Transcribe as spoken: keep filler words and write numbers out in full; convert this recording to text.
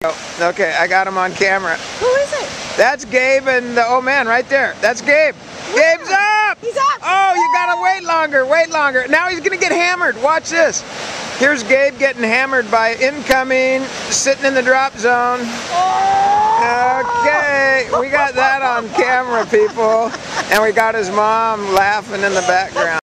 Okay, I got him on camera. Who is it? That's Gabe and the old man right there. That's Gabe. Yeah. Gabe's up! He's up! Oh, you gotta wait longer, wait longer. Now he's gonna get hammered. Watch this. Here's Gabe getting hammered by incoming, sitting in the drop zone. Okay, we got that on camera, people. And we got his mom laughing in the background.